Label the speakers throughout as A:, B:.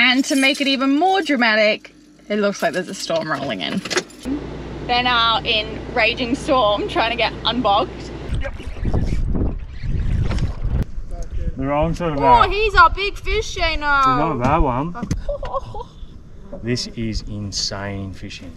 A: And to make it even more dramatic, it looks like there's a storm rolling in. They're now in raging storm trying to get unbogged.
B: The wrong sort of
A: Oh, he's a big fish, Shayna.
B: Not a bad one. This is insane fishing.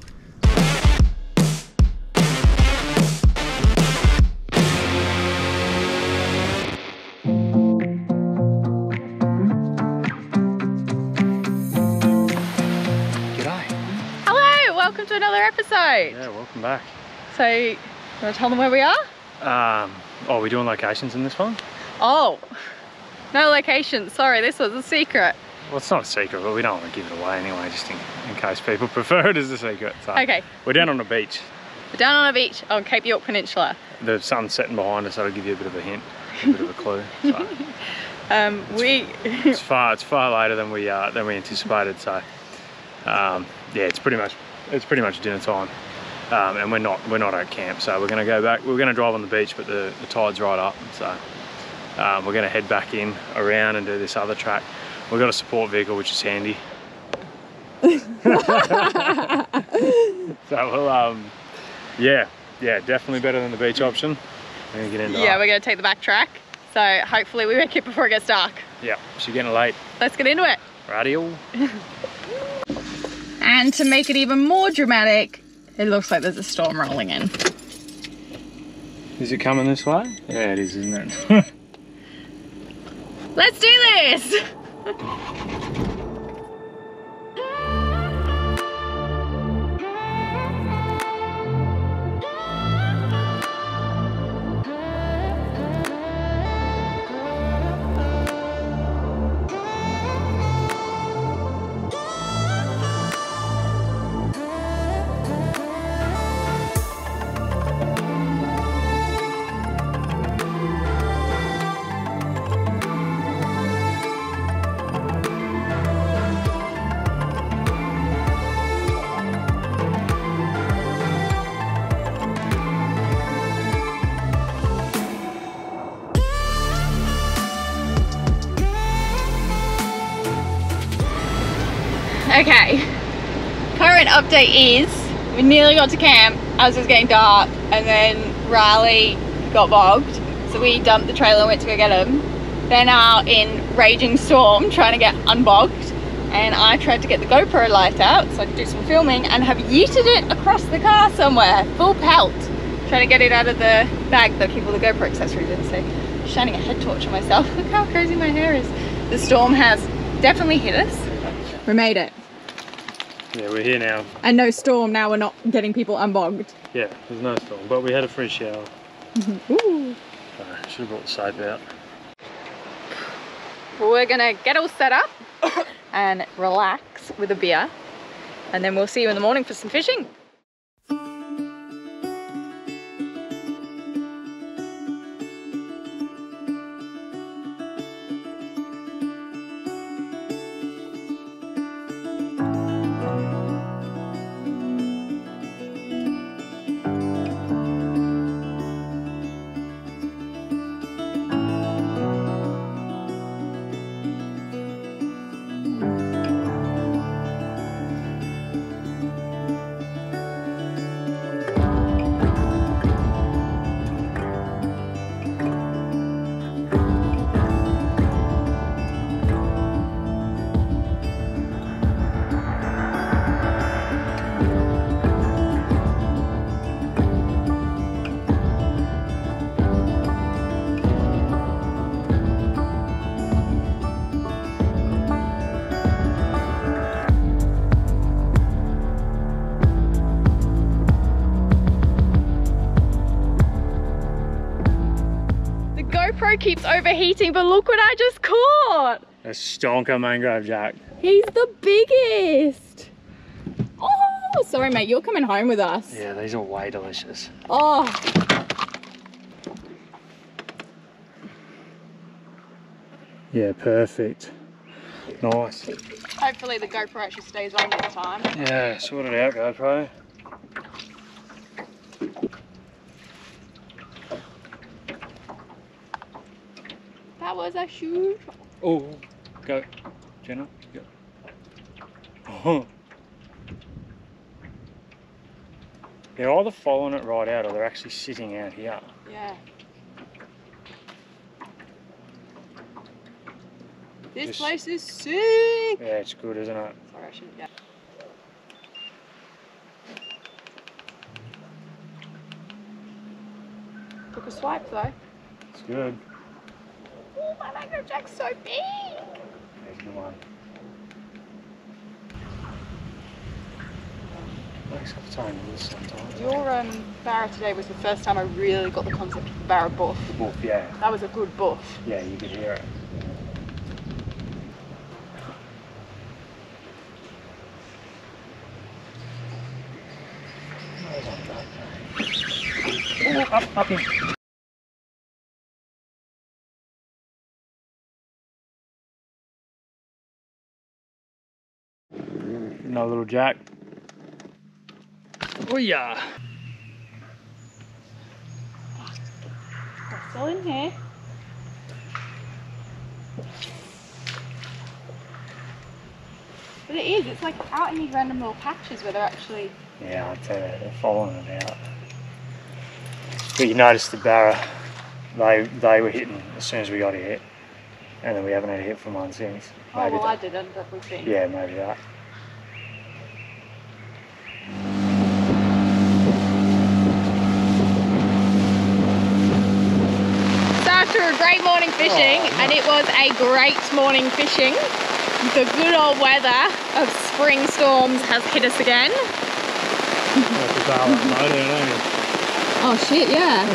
A: Welcome to another episode.
B: Yeah, welcome back.
A: So, you want to tell them where we are?
B: Oh, are we doing locations in this one?
A: Oh, no locations. Sorry, this was a secret.
B: Well, it's not a secret, but we don't want to give it away anyway, just in case people prefer it as a secret. So
A: okay.
B: We're down on a beach.
A: We're down on a beach on Cape York Peninsula.
B: The sun's setting behind us, so it'll give you a bit of a hint, a bit of a clue. So. It's far later than we anticipated. So yeah, it's pretty much dinner time, and we're not at camp, so we're going to go back. We're going to drive on the beach, but the tide's right up, so we're going to head back in around and do this other track. We've got a support vehicle, which is handy. So we'll yeah, definitely better than the beach option. We're going to get into
A: we're going to take the back track, so hopefully we make it before it gets dark.
B: Yeah, she's getting late.
A: Let's get into it.
B: Radio.
A: And to make it even more dramatic, it looks like there's a storm rolling in.
B: Is it coming this way? Yeah, it is, isn't it?
A: Let's do this! Okay, current update is we nearly got to camp as it was getting dark, and then Riley got bogged, so we dumped the trailer and went to go get him. They're now in raging storm trying to get unbogged, and I tried to get the GoPro light out so I could do some filming and have yeeted it across the car somewhere, full pelt, trying to get it out of the bag that keep all the GoPro accessories in. So shining a head torch on myself. Look how crazy my hair is. The storm has definitely hit us. We made it.
B: Yeah, we're here now.
A: And no storm, now we're not getting people unbogged.
B: Yeah, there's no storm, but we had a free shower.
A: Ooh.
B: Should have brought the soap out.
A: Well, we're gonna get all set up and relax with a beer, and then we'll see you in the morning for some fishing. GoPro keeps overheating, but look what I just caught!
B: A stonker mangrove jack.
A: He's the biggest! Oh, sorry mate, you're coming home with us.
B: Yeah, these are way delicious.
A: Oh.
B: Yeah, perfect. Nice.
A: Hopefully the GoPro actually stays on this time.
B: Yeah, sort it out, GoPro.
A: That was a huge.
B: Oh, go, Jenna, go. They're either following it right out or they're actually sitting out here.
A: Yeah. This place is sick!
B: Yeah, it's good, isn't it?
A: Sorry, I shouldn't get. Took a swipe though.
B: It's good.
A: Oh, my mango jack's so big!
B: There's the one. Makes up time to this sometimes.
A: Your barra today was the first time I really got the concept of the barra buff.
B: The buff, yeah.
A: That was a good buff.
B: Yeah, you could hear it. Oh, up here. No little jack. Oh yeah.
A: They're still in here. But it is, it's like out in these random little patches where they're actually...
B: Yeah, I'd say that, they're following it out. But you notice the barra, they were hitting as soon as we got here. And then we haven't had a hit from one since.
A: Oh, well, I didn't, but we've seen.
B: Yeah, maybe that.
A: So after a great morning fishing, and it was a great morning fishing, the good old weather of spring storms has hit us again. Oh shit, yeah.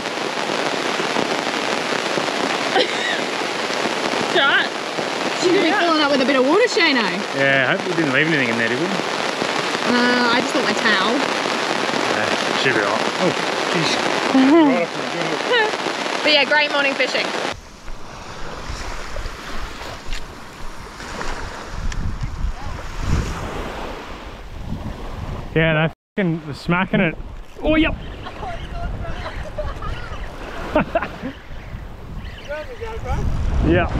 A: Right. Should we be filling up with a bit of water, Shano?
B: Yeah, I hope we didn't leave anything in there, did we?
A: I just got my towel.
B: Yeah, should be alright. Oh, jeez. Right up in the jungle.
A: But yeah, great morning fishing.
B: Yeah, they're fucking smacking it. Oh, yep. Yeah.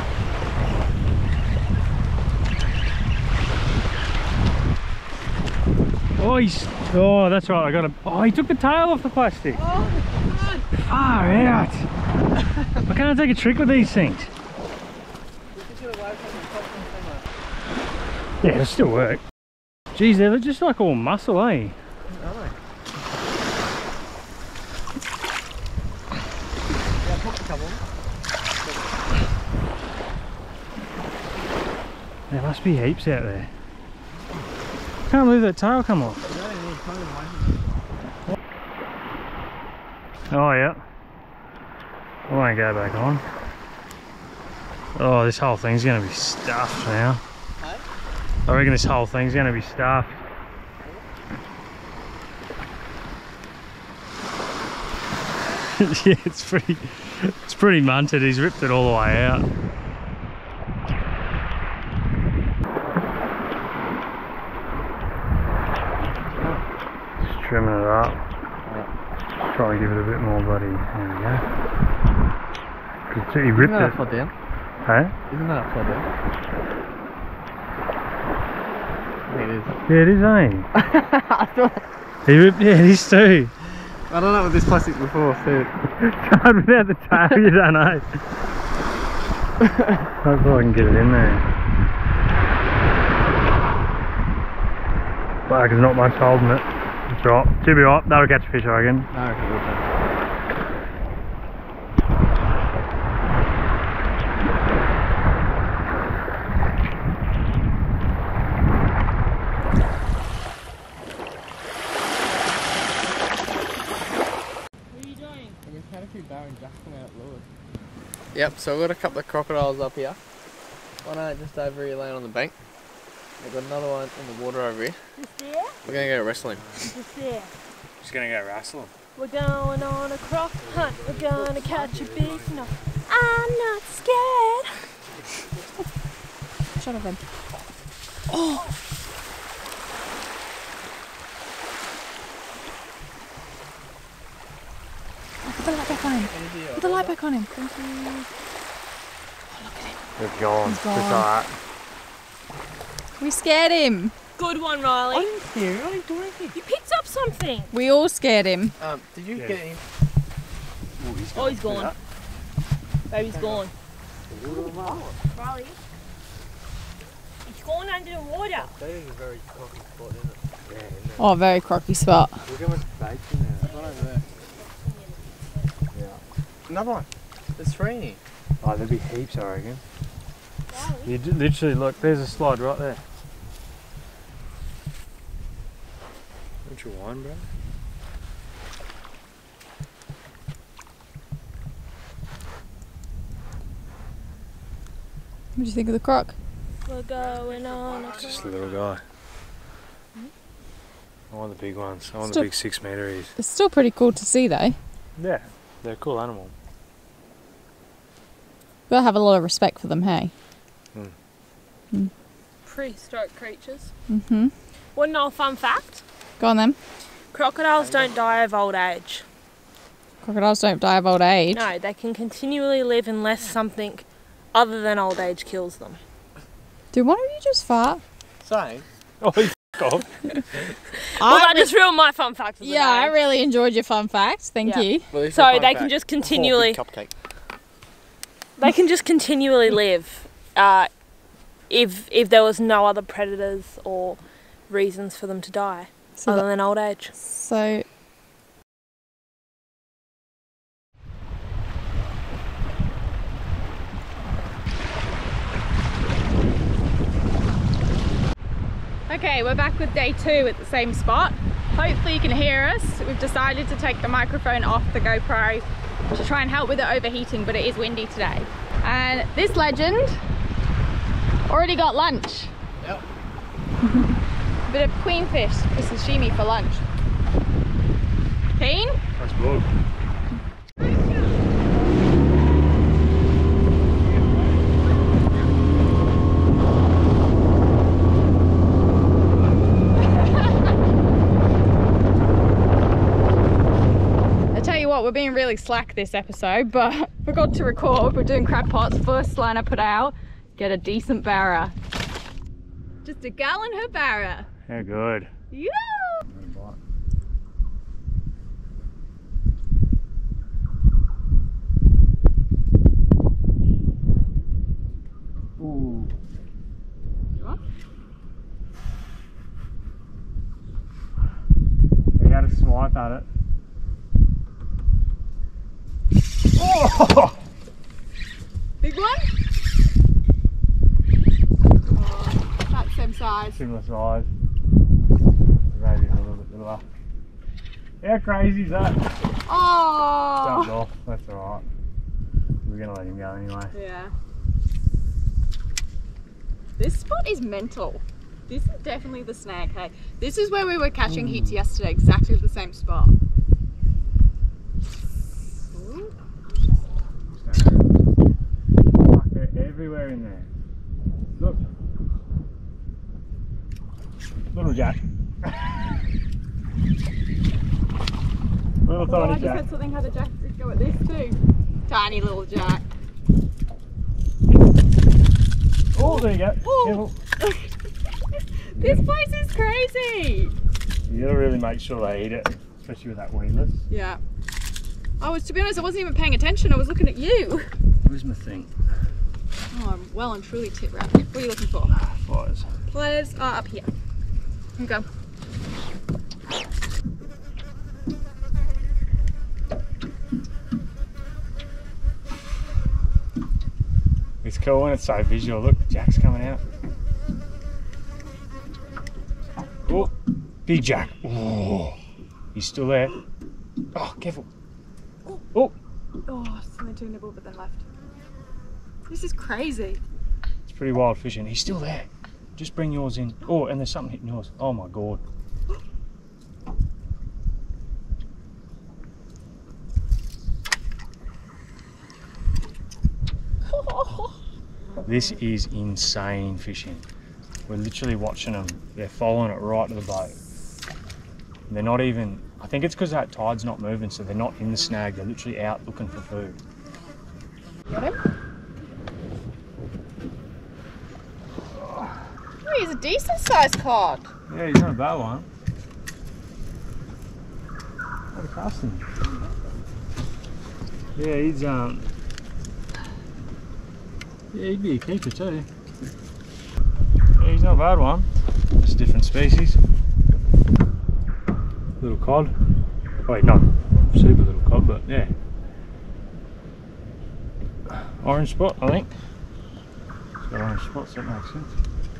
B: Oh, that's right. I got a. Oh, he took the tail off the plastic.
A: Oh, God.
B: Far out. Why can't I take a trick with these things? Yeah, it'll still work. Geez, they're just like all muscle, eh? There must be heaps out there. Can't believe that tail come off. Oh yeah. I won't go back on. Oh, this whole thing's gonna be stuffed now. I reckon this whole thing's gonna be stuffed. Yeah, it's pretty munted. He's ripped it all the way out. Just trimming it up. Try and give it a bit more bloody. There we go. He ripped it.
C: Upside down?
B: Hey?
C: Isn't that upside down? I think it is.
B: Yeah, it is, eh?
C: I thought...
B: He ripped, yeah, it is too.
C: I don't know with this plastic before, so...
B: It's hard without the tail, you don't know. Hopefully I can get it in there. Fuck, there's not much holding it. It's right. Should be right. That'll catch a fish, I reckon.
C: I reckon it will do. Yep, so we've got a couple of crocodiles up here. One just over here laying on the bank. We've got another one in the water over here.
D: Just there?
C: We're going to go wrestle him.
D: Just there.
B: Just gonna go wrestle him.
D: We're going on a croc hunt. We're gonna catch a big snook. I'm not scared. Shut up then. Oh! Put the light back on him. Put the light back on him. Thank you. Oh, look at him.
B: They're gone.
D: He's gone.
B: Just like that.
A: We scared him.
D: Good one, Riley.
C: I didn't scare you. I didn't do anything.
D: You picked up something.
A: We all scared him.
C: Did you get him?
D: Oh, he's gone. Baby's gone. Riley. He's gone under the water.
C: That is a very crocky spot, isn't it? Yeah, isn't it?
A: Oh, very crocky spot.
C: Look how much bait's in there. There's one over there. Yeah. Another one. There's 3 in here.
B: Oh, there'd be heaps, I reckon.
D: Riley.
B: You literally look, there's a slide right there. Don't you whine, bro?
A: What do you think of the croc?
D: We're going on a
B: Just a little guy. I want the big ones. I want the
A: Still-
B: big 6 metres.
A: It's still pretty cool to see though.
B: Yeah, they're a cool animal.
A: Gotta have a lot of respect for them, hey?
D: prehistoric creatures.
A: Mm-hmm.
D: Want to know a fun fact?
A: Go on then.
D: Crocodiles don't die of old age.
A: Crocodiles don't die of old age.
D: No, they can continually live unless something other than old age kills them.
A: Did one of you just fart?
C: Same.
B: Oh, you f*** off.
D: Well, that just ruined my fun fact of the
A: Yeah, I
D: day.
A: really enjoyed your fun facts. Thank
D: Yeah.
A: you.
C: Well, this is
D: So
C: a fun
D: they can
C: fact.
D: just continually,
C: Cupcake.
D: they can just continually live if there was no other predators or reasons for them to die
A: So,
D: other than old age.
A: so okay, we're back with day 2 at the same spot. Hopefully you can hear us. We've decided to take the microphone off the GoPro to try and help with it overheating, but it is windy today. And this legend already got lunch.
C: Yep.
A: A bit of queenfish for sashimi for lunch. Keen?
B: That's good.
A: I tell you what, we're being really slack this episode, but forgot to record. We're doing crab pots. First line I put out, get a decent barra. Just a gallon her barra.
B: Yeah, good.
A: Yeah.
B: Ooh.
A: What?
B: He had a swipe at it. Oh!
A: Big one? Oh, that's same size.
B: Similar size. Maybe a little bit littler. How crazy is that? Jumped
A: Oh.
B: off. That's alright. We're gonna let him go anyway.
A: Yeah. This spot is mental. This is definitely the snag, hey. This is where we were catching heats yesterday, exactly the same spot. Ooh.
B: Fuck, they're everywhere in there. Look. Little Jack. Little
A: Oh, I
B: tiny
A: just
B: Jack.
A: had something had a jack go at this too. Tiny little jack.
B: Oh, there you go.
A: Ooh.
B: Careful.
A: This place is crazy.
B: You gotta really make sure they eat it, especially with that weedless.
A: Yeah. To be honest, I wasn't even paying attention. I was looking at you.
B: Where's my thing?
A: Oh, I'm well and truly tit wrapped. What are you looking for?
B: Flies.
A: Pliers are up here. Here we go.
B: It's cool when it's so visual. Look, Jack's coming out. Oh, big Jack. Oh, he's still there. Oh, careful. Oh,
A: Oh, it's only 2 nibble, but then left. This is crazy.
B: it's pretty wild fishing. He's still there. Just bring yours in. Oh, and there's something hitting yours. Oh my god. This is insane fishing. We're literally watching them. They're following it right to the boat. And they're not even, I think it's because that tide's not moving, so they're not in the snag. They're literally out looking for food.
A: Got him? he's a decent sized cod.
B: Yeah, he's not a bad one. What a casting. Yeah, he's yeah, he'd be a keeper too. Yeah, he's not a bad one. Just a different species. Little cod. Wait, not super little cod, but yeah. Orange spot, I think. It's got orange spots, that makes sense.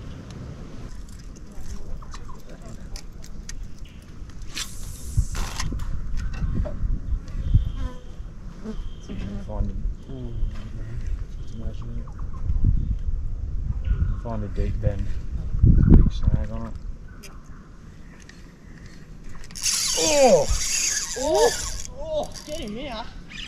B: Find a deep bend. Big snag on it. Oh!
C: Oh! Oh! Get him out!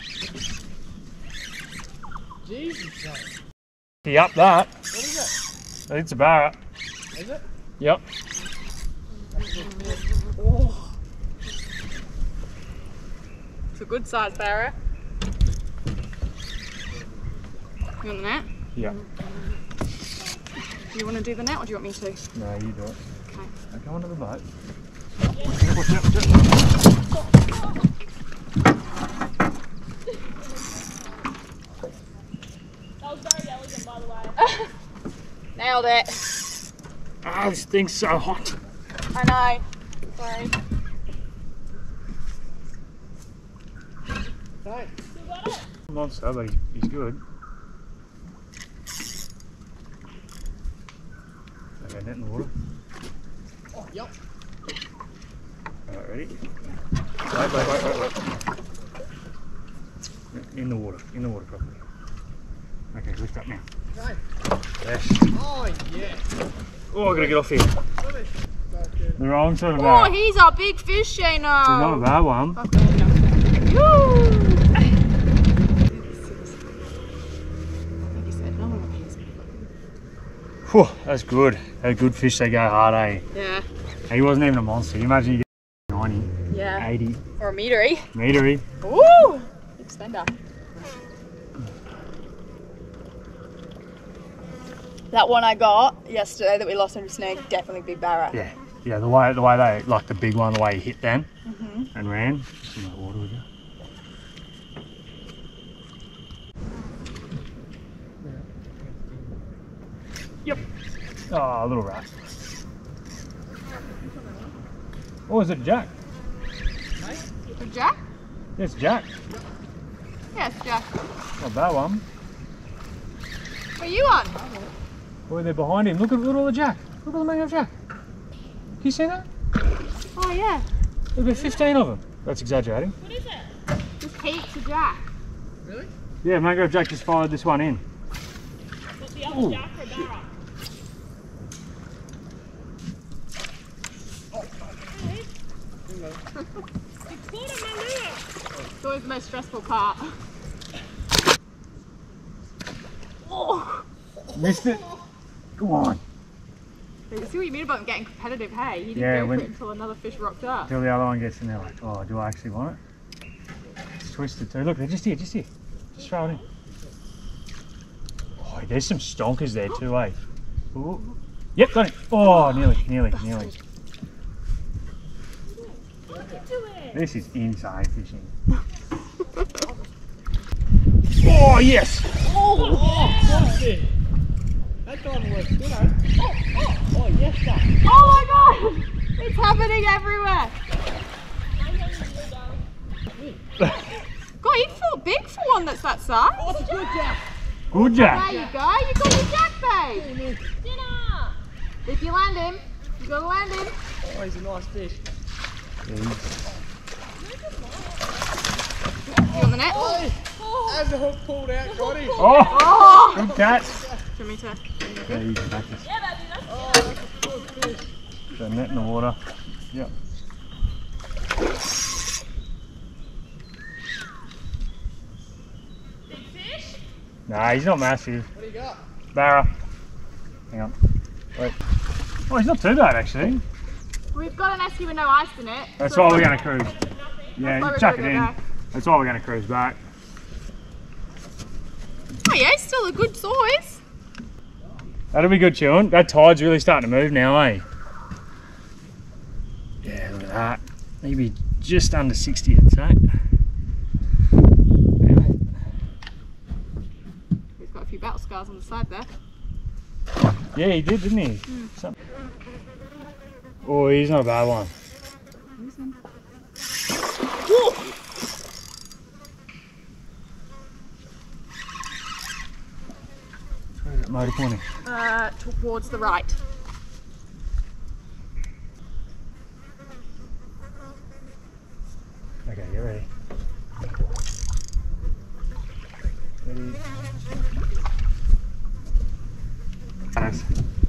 C: Jesus, mate.
B: He upped that.
C: What is it?
B: I think it's a barra.
C: Is it?
B: Yep.
C: Oh!
A: It's a good sized barra. You want the net?
B: Yeah.
A: Do you want to do the net or do you want me to?
B: No, you do it.
A: Okay.
B: Now go onto the boat.
D: That was very elegant, by the way.
A: Nailed it.
B: Ah, this thing's so hot.
A: I know. Sorry.
C: Right.
D: You got it?
B: Monster, but he's good. Okay, net in the water.
C: Oh, yep.
B: Alright, ready? Wait. In the water properly. Okay, lift up now.
C: Right.
B: Yes.
C: Oh, yeah.
B: Oh, I gotta get off here. The wrong sort of
A: Oh,
B: barra.
A: he's a big fish, Shano.
B: He's not a bad one. Whew, that's good. They're good fish, they go hard, eh?
A: Yeah.
B: He wasn't even a monster. You imagine you get 90,
A: Yeah.
B: 80
A: Or a metery.
B: metery.
A: Ooh! Big spender. That one I got yesterday that we lost under snake, definitely big barra.
B: Yeah, the way they, like the big one, the way he hit them and ran. Just in that water with you. Yep. Oh, a little rat. Oh, is it Jack?
A: A jack?
B: Yes, Jack.
A: Yes, jack.
B: Not a bad one.
A: Where are you on?
B: Boy, they're behind him. Look at all the Jack. Look at the mango Jack. Can you see that?
A: Oh, yeah.
B: There's about 15 of them. That's exaggerating.
D: What is it?
A: Just heaps of jack.
C: Really?
B: Yeah, mango Jack just fired this one in.
D: What's the other
B: Ooh,
D: jack or barra? It's caught on my lure.
A: It's always the most stressful part. Oh!
B: Missed it. Go on.
A: You see what you mean about getting competitive, hey? You didn't
B: Yeah,
A: go
B: when-
A: for it until another fish rocked up.
B: Till the other one gets in there like, oh, do I actually want it? It's twisted too. Look, they're just here. Just throw it in. Oh, there's some stonkers there too, eh? Ooh. Yep, got it. Oh, nearly. This is insane fishing. Oh, yes!
C: That time works good, eh? Oh, yes, Jack.
A: Oh my god! It's happening everywhere! God, you feel big for one that's that size.
C: Oh, it's a good Jack.
B: Good Jack.
A: There you go, you got your jack, babe!
D: Dinner!
A: If you land him, you gotta land him.
C: Oh, he's a nice fish.
A: You on the net?
C: As the hook pulled out, got him.
B: Oh,
A: Oh!
B: good catch.
A: Do you want me to?
B: Yeah, you can catch this.
D: Yeah, baby, that's
C: Oh, that's a good fish.
B: The net in the water. Yep.
D: big fish.
B: Nah, he's not massive.
C: What do you got?
B: Barra. Hang on. Wait. Oh, he's not too bad actually.
A: We've got an esky with no ice in it.
B: That's
A: so
B: why we're going to cruise. Yeah,
A: why
B: you
A: we're
B: chuck it
A: gonna
B: in.
A: go back.
B: That's why we're going to cruise back.
A: Oh yeah, it's still a good size.
B: That'll be good chewing. That tide's really starting to move now, eh? Yeah, look at that. Maybe just under 60, I'd say.
A: He's got a few battle scars on the side there.
B: Yeah, he did, didn't he? Oh, he's not a bad one. Where's that motor pointing?
A: Towards the right.
B: Okay, you're ready. Ready. Nice.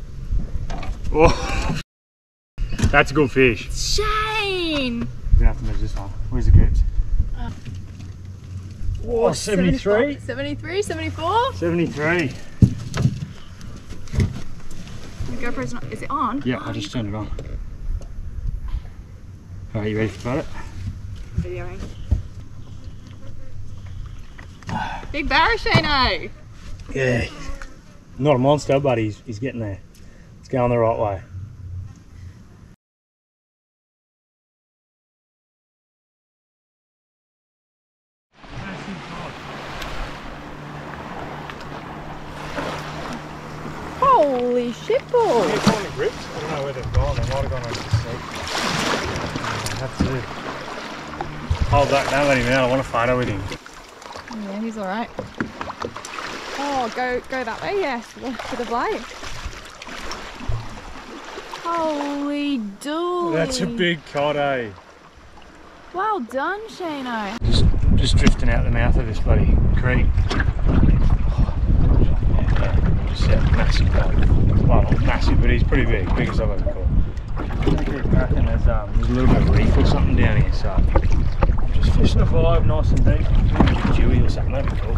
B: Oh, that's a good fish.
A: Shane!
B: You're gonna have to measure this one. Where's the grips? Oh, 73?
A: 73, 74?
B: 73.
A: The GoPro's not, is it on?
B: Yeah, I just turned it on. Alright, you ready for it?
A: Videoing. Big barra, Shano!
B: Yeah. Not a monster, but he's getting there. It's going the right way.
A: Holy shit ball!
B: Can you find the grips? I don't know where they've gone. They might have gone over the seat. I have to hold back, don't let him out. I want a photo with him.
A: Yeah, he's alright. Oh, go that way, yes, for the blade. Holy dooly.
B: That's a big cod, eh?
A: Well done, Shano.
B: Just drifting out the mouth of this bloody creek. Yeah, just a massive cod. Well, not massive, but he's pretty big. Biggest I've ever caught. There's a little bit of reef or something down here, so just fishing a 5 nice and deep. Dewy or something, that'd be cool.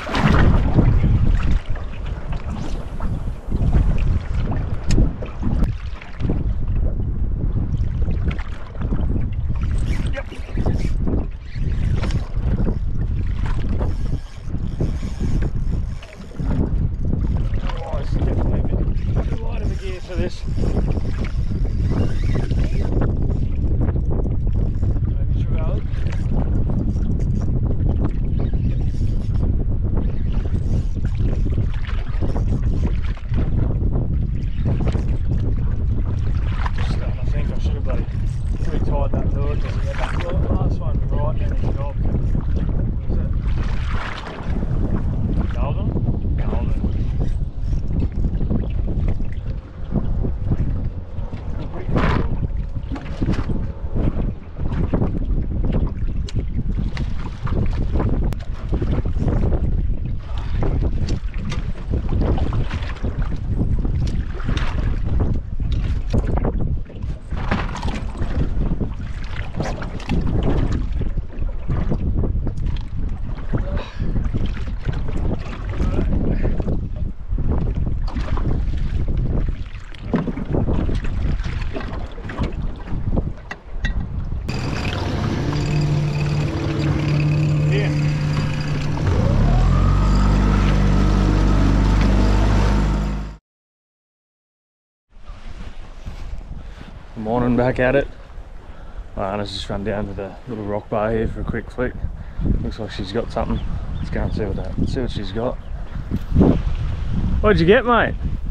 B: Morning, back at it. Anna's just run down to the little rock bar here for a quick flick. Looks like she's got something. Let's go and see what she's got. What'd you get, mate?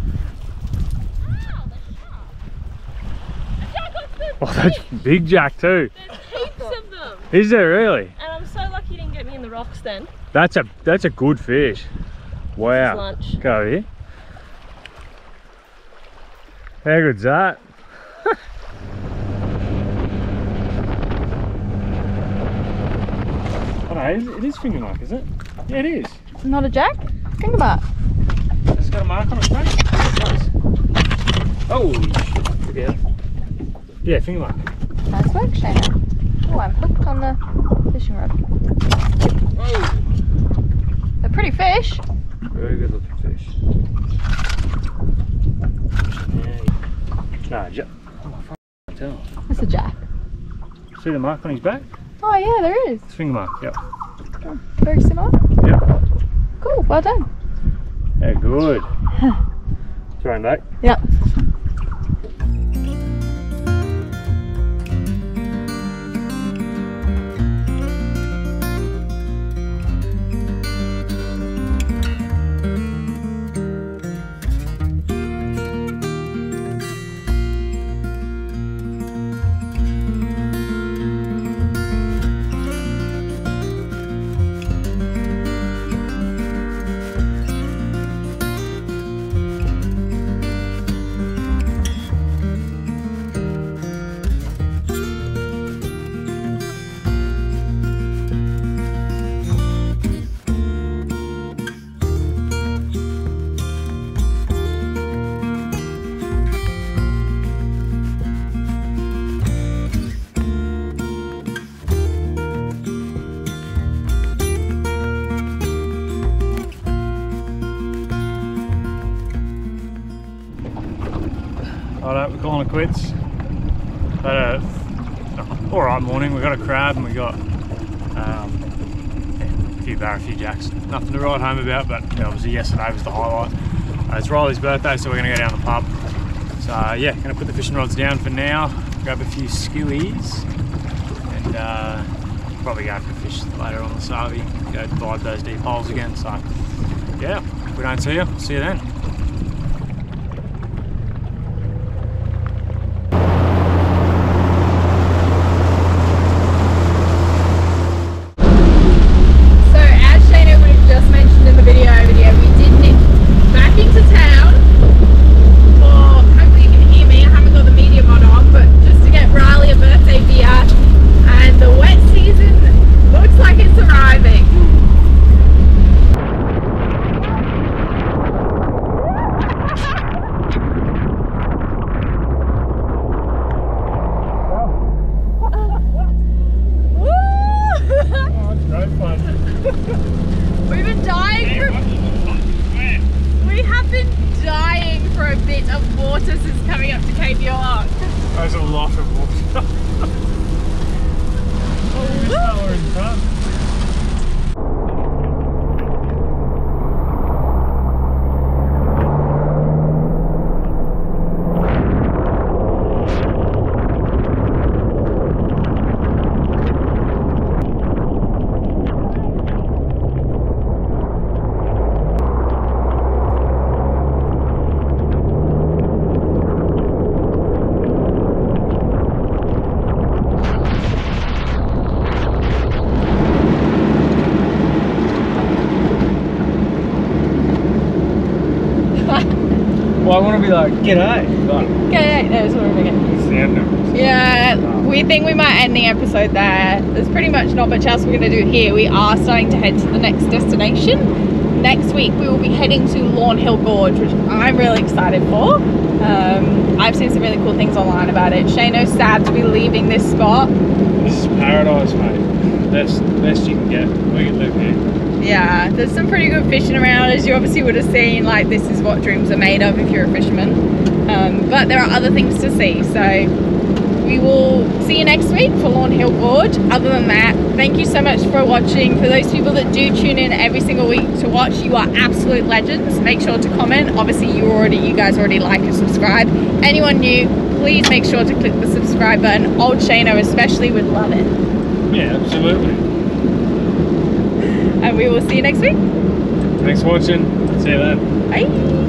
B: Oh, that's big jack too.
D: There's heaps of them.
B: Is there really?
D: And I'm so lucky you didn't get me in the rocks then.
B: That's a good fish. Wow.
D: Lunch.
B: Go over here. How good's that? Oh no, it is finger mark, is it? Yeah, it is.
A: Not a jack? Think about it.
B: Has it got a mark on its back? Nice. Holy shit. Look at it. Yeah, finger mark.
A: Nice work, Shana. Oh, I'm hooked on the fishing rod.
B: Oh.
A: They're pretty fish.
B: Very good looking fish. Nah, jack. Oh, I can't tell.
A: That's a jack.
B: See the mark on his back?
A: Oh yeah, there is.
B: It's finger mark, yep.
A: Oh, very similar.
B: Yep.
A: Cool, well done.
B: Yeah, good. Throwing back.
A: Yep.
B: Alright, we're calling it quits. Had a alright morning. We got a crab and we got a few barra, a few jacks. Nothing to write home about, but obviously yesterday was the highlight. It's Riley's birthday, so we're going to go down the pub. So yeah, going to put the fishing rods down for now, grab a few skewies, and probably go for fish later on the Savi, go divide those deep holes again. So yeah, if we don't see you, see you then. There's a lot of water. Oh, we're in front. Well, I want to be like, g'day. Like,
A: G'day, that's what we're getting. Yeah, we think we might end the episode there. There's pretty much not much else we're going to do here. We are starting to head to the next destination. Next week we will be heading to Lawn Hill Gorge, which I'm really excited for. I've seen some really cool things online about it. Shano's sad to be leaving this spot.
B: This is paradise, mate. Best you can get. We can live here.
A: Yeah, there's some pretty good fishing around, as you obviously would have seen. Like, this is what dreams are made of if you're a fisherman. But there are other things to see, so we will see you next week for Lawn Hill Gorge. Other than that, thank you so much for watching. For those people that do tune in every single week to watch, you are absolute legends. Make sure to comment. Obviously you guys already like and subscribe. Anyone new, please make sure to click the subscribe button. Old Shano especially would love it.
B: Yeah, absolutely.
A: And we will see you next week.
B: Thanks for watching. See you then.
A: Bye.